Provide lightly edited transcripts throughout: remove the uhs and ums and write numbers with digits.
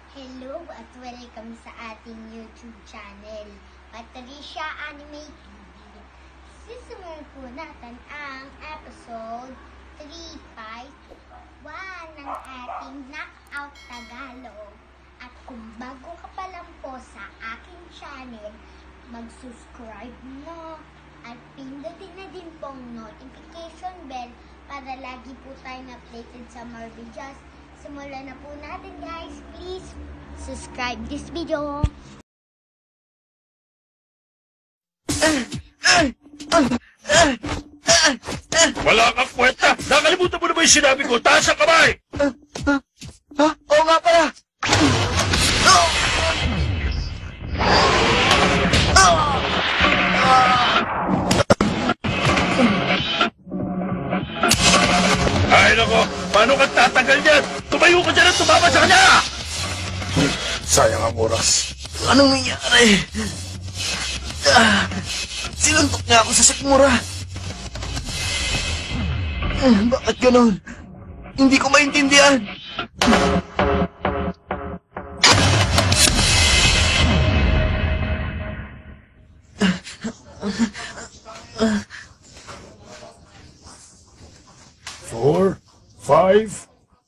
Hello at welcome sa ating YouTube channel, Patricia Anime TV. Sisimulan po natin ang episode 3.1 ng ating Knockout Tagalog. At kung bago ka pa lang po sa aking channel, mag-subscribe na at pindutin na din pong notification bell para lagi po tayong updated sa more videos. Simulan na po natin, guys. Please subscribe this video. Wala kang kwenta! Nakalimutan mo na ba yung sinabi ko? Taas ang kamay! Oo nga pala! Ay nako! Paano kang tatagal yan? Tumayo ka dyan at tumama sa kanya! Sayang ang oras. Anong nangyari? Sinuntok niya ako sa sikmura. Bakit ganun? Hindi ko maintindihan. Four, five.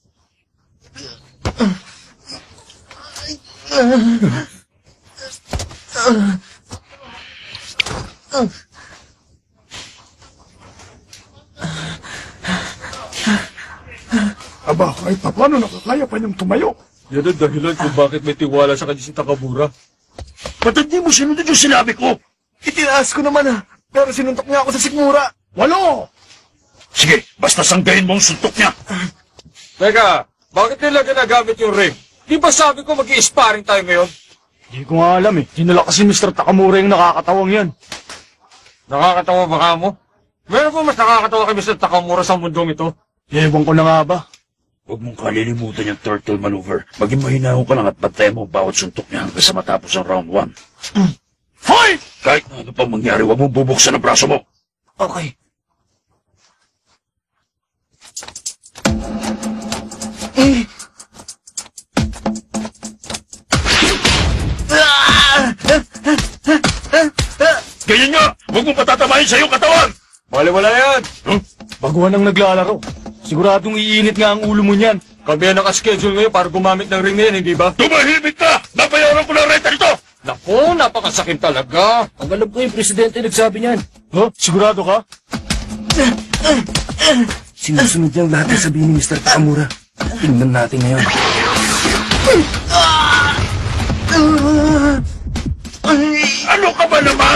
Aba, kahit pa paano nakakaya pa niyang tumayo. Yan ang dahilan kung bakit may tiwala sa kanya si Takamura. Ba't hindi mo sinunod yung sinabi ko? Itinaas ko naman pero sinuntok niya ako sa sikmura. Walo! Sige, basta sanggayin mo ang suntok niya. Teka, bakit nila ginagamit yung ring? Di ba sabi ko mag-i-sparring tayo ngayon? Hindi ko nga alam eh. Dinala kasi Mr. Takamura yung nakakatawang yan. Nakakatawa ba ka mo? Meron ba mas nakakatawa kay Mr. Takamura sa mundong ito? Ewan ko na nga ba? Huwag mong kalilimutan yung turtle maneuver. Maging mahinahon ka lang at bantayan mo bawat suntok niya hanggang sa matapos ang round 1. Fight! Kahit na ano pang mangyari, huwag mong bubuksan ang braso mo. Okay. Ganyan nga! Huwag mong patatamahin sa iyong katawan! Wala yan! Baguhan ang naglalaro. Siguradong iinit nga ang ulo mo niyan. Kami ang nakaschedule ngayon para gumamit ng ring na yan, hindi ba? Tumahimik ka! Nabayaran ko na renta nito! Naku, napakasakin talaga. Ang alam ko yung presidente nagsabi niyan. Huh? Sigurado ka? Sinusunod niyang lahat ng sabihin ni Mr. Takamura. Tingnan natin ngayon. Ano ka ba naman?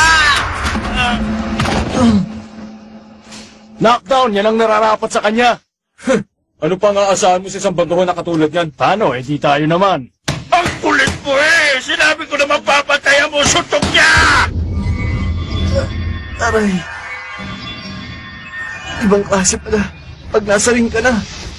Knockdown, yan ang nararapat sa kanya. Ano pa nga aasahan mo sa isang baguhan na katulad yan? Paano? Eh di tayo naman. Ang kulit mo eh! Sinabi ko naman papatayan mo suntok niya! Aray. Ibang klase pala. Pag nasa ring ka na.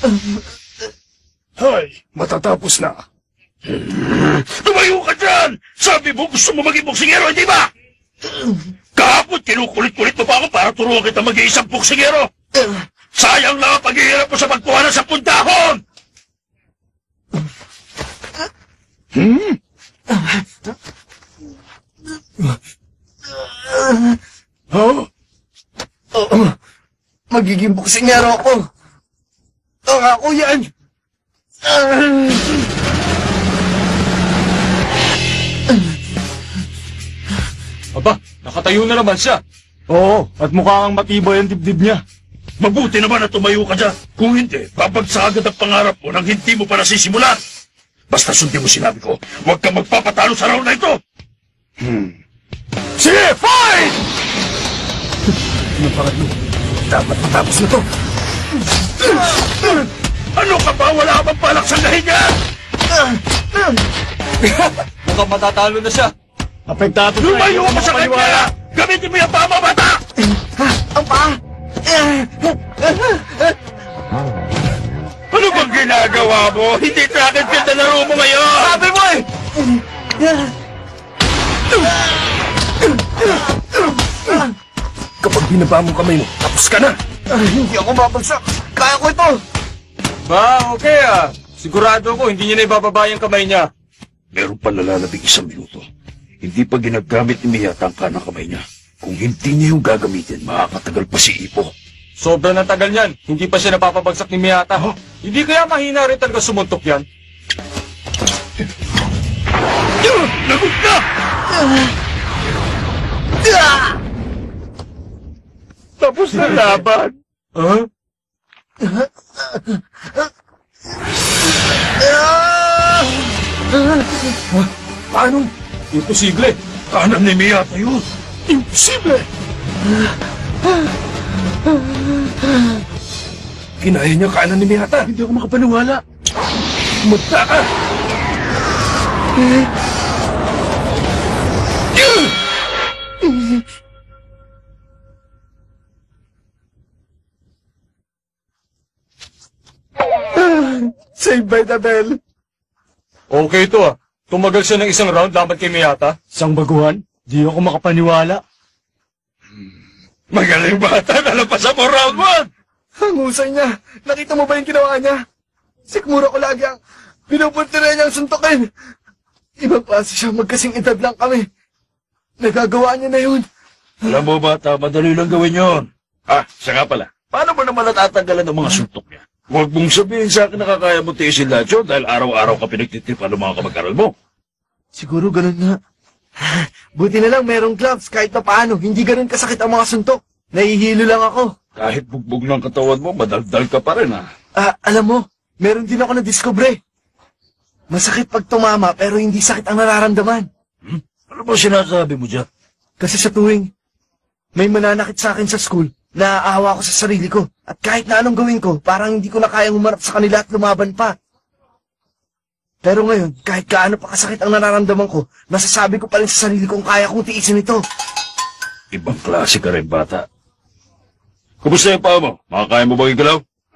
Hay, matatapos na. Tumayo ka dyan! Sabi mo gusto mo maging boksingero, hindi ba? Kahapon, kinukulit-kulit mo pa ako para turuan kita mag-iisang boksingero. Sayang lang ang paghihirap mo sa pagkuha ng 10 dahon! Huh? Oo. Magiging boksingero ako. Oo, ako yan. Aba, nakatayo na naman siya. Oo, at mukha kang matibay ang dibdib niya. Mabuti naman na tumayo ka dyan. Kung hindi, babagsak agad ang pangarap mo nang hindi mo pa nasisimulan. Basta sundin mo sinabi ko, huwag kang magpapatalo sa round na ito. Sige, fight! Ang pangatlo. Dapat matapos na to. Ano ka ba? Wala ka bang balak sanggahin niya? Mukhang matatalo na siya. Apektado na. Lumayo ka sa kanya! Gamitin mo yung paa, bata! Ang paa! Ano bang ginagawa mo? Hindi track and field na laro mo ngayon! Sabi mo eh! Kapag binaba mo kamay mo, tapos ka na! Hindi ako babagsak! Kaya ko ito! Ba, okay ah. Sigurado ko, hindi niya na ibababa yung kamay niya. Meron pa nalalabing 1 minuto. Hindi pa ginagamit ni Miyata ang kanang kamay niya. Kung hindi niya yung gagamitin, makakatagal pa si Ipo. Sobrang ang tagal niyan. Hindi pa siya napapabagsak ni Miyata. Hindi kaya mahina rin talaga sumuntok yan? Lagot na! Tapos na laban. Huh? Paano? Imposible. Kanan ni Miyata yun! Imposible! Kinaya niya kanan ni Miyata. Hindi ako makapaniwala. Mata ka! Saved by the bell. Okay ito ah. Tumagal siya ng 1 round laban kay Miyata. Isang baguhan? Di ako makapaniwala. Magaling bata, nalampasan mo round 1! Ang husay niya. Nakita mo ba yung ginawa niya? Sikmura ko lagi ang pinupunti rin niyang suntukin. Ibang klase siya, magkasing edad lang kami. Nagagawa niya na yun. Alam mo bata, madali lang gawin yon. Siya nga pala. Paano mo naman natatanggalan ng mga suntok niya? Huwag mong sabihin sa akin na kakaya mo tiisin lahat yun dahil araw-araw ka pinagtitipan ng mga kamag-aral mo. Siguro ganun nga. Buti na lang merong gloves kahit na paano. Hindi ganun kasakit ang mga suntok. Nahihilo lang ako. Kahit bugbog ng katawan mo, madaldal ka pa rin Alam mo, meron din ako na-discover. Masakit pag tumama pero hindi sakit ang nararamdaman. Ano ba sinasabi mo dyan? Kasi sa tuwing may mananakit sa akin sa school, naaawa ko sa sarili ko. At kahit na anong gawin ko, parang hindi ko na kayang humarap sa kanila at lumaban pa. Pero ngayon, kahit gaano pa kasakit ang nararamdaman ko, nasasabi ko pa rin sa sarili kong kaya kong tiisin ito. Ibang klase ka rin, bata. Kumusta yung paa mo? Makakaya mo ba igalaw?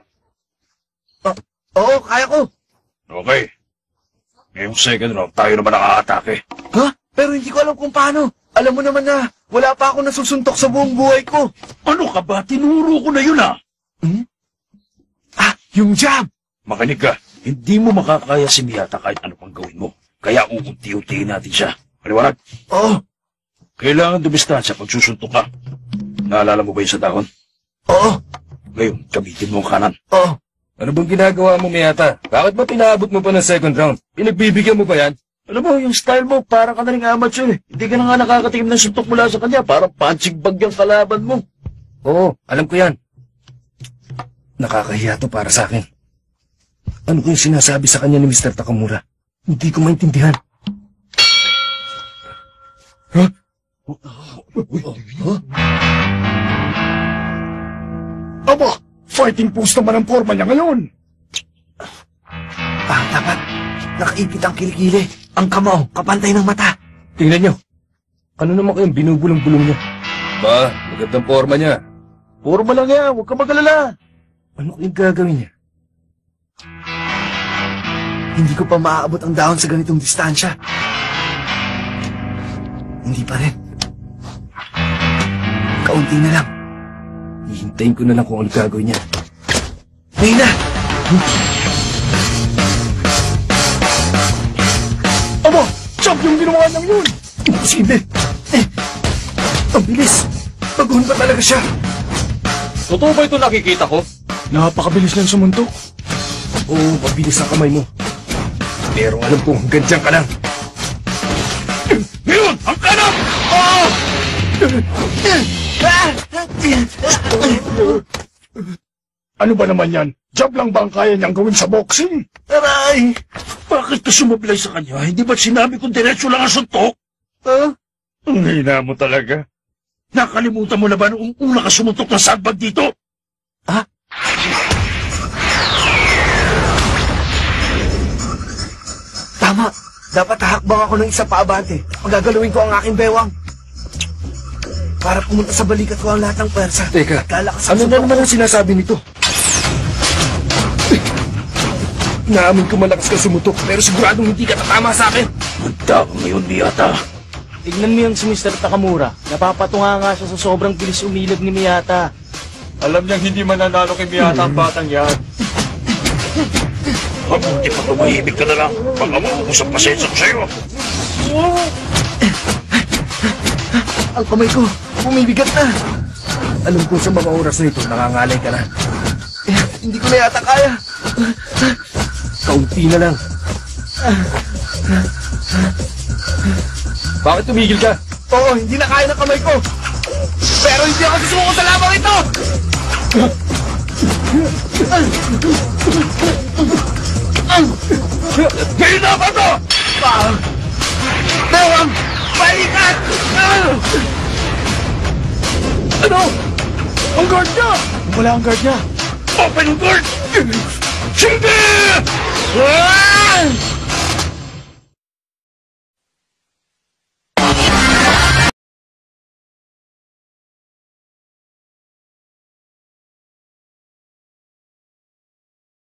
Oo, kaya ko. Okay. Ngayong second round, tayo naman nakaka-atake. Ha? Pero hindi ko alam kung paano. Alam mo naman na wala pa ako nasusuntok sa buong buhay ko. Ano ka ba? Tinuro ko na yun Yung jab. Makinig ka. Hindi mo makakaya si Miyata kahit ano pang gawin mo. Kaya uunti-untiin natin siya. Maliwanag? Oo. Kailangan dumistansya pag susuntok ka. Naalala mo ba yun sa dahon? Oo. Ngayon, gamitin mo ang kanan. Oo. Ano bang ginagawa mo, Miyata? Bakit ba pinaabot mo pa ng second round? Pinagbibigyan mo ba yan? Alam mo, yung style mo, para ka na rin amateur eh. Hindi ka na nga nakakatingin ng suntok mula sa kanya. Parang punching bag yung kalaban mo. Oo, alam ko yan. Nakakahiya to para sa akin. Ano ko yung sinasabi sa kanya ni Mr. Takamura? Hindi ko maintindihan. Aba, fighting pose naman ang forma niya ngayon. Dapat. Nakaipit ang kilikili. Ang kamao, kapantay ng mata. Tingnan nyo. Ano naman kayong binubulong-bulong niya? Ba, magandang forma niya. Forma lang yan, huwag ka mag-alala. Ano kayong gagawin niya? Hindi ko pa maaabot ang dahon sa ganitong distansya. Hindi pa rin. Kaunti na lang. Hihintayin ko na lang kung ano gagawin niya. Ngayon na! Aba, champ yung ginawa niyang yun. Imposible! Ang bilis! Baguhan pa talaga siya! Totoo ba ito nakikita ko? Napakabilis lang sumuntok. Oo, mabilis ang kamay mo. Pero alam ko, hanggang dyan ka lang. Ngayon, ang kanan! Ano ba naman yan? Jab lang ba ang kaya niyang gawin sa boxing? Aray! Bakit ka sumablay sa kanya? Hindi ba sinabi kong diretso lang ang suntok? Ang hina mo talaga. Nakalimutan mo na ba noong una ka sumuntok ng sagbag dito? Tama. Dapat hahakbang ako ng isa pa abante. Magagalawin ko ang aking bewang. Para pumunta sa balikat ko ang lahat ng pwersa. Teka, Lalakas ano na naman ang sinasabi nito? Naamin ko malakas ka sumutok, pero siguradong hindi ka tatama sa akin. Handa ka ngayon, Miyata. Tignan mo yung si Mr. Takamura. Napapatunga nga siya sa sobrang bilis umilag ni Miyata. Alam niyang hindi mananalo kay Miyata ang batang yan. Mabuti pa tumahimik ka na lang. Baka maubos ang pasensya ko sa'yo. Ang kamay ko, bumibigat na. Alam ko sa mga oras na ito, nangangalay ka na. Hindi ko na yata kaya. Kaunti na lang. Bakit tumigil ka? Oo, hindi na kaya ng kamay ko. Pero hindi ako susuko sa labang ito! Ngayon na ba ito? Bewang! Balikan! Ano? Ang guard niya! Wala ang guard niya. Open ang guard! Sige! Ah!